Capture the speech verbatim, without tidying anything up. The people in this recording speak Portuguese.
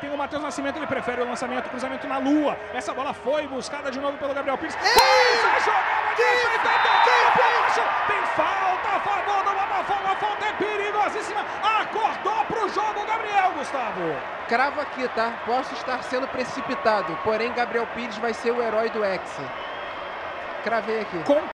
Vem o Matheus Nascimento, ele prefere o lançamento, cruzamento na lua. Essa bola foi buscada de novo pelo Gabriel Pires. Faz a jogada de enfrentamento. Tem falta a favor do Botafogo. A falta é perigosíssima. Acordou pro jogo, Gabriel, Gustavo. Cravo aqui, tá? Posso estar sendo precipitado, porém Gabriel Pires vai ser o herói do Hexa. Cravei aqui. Com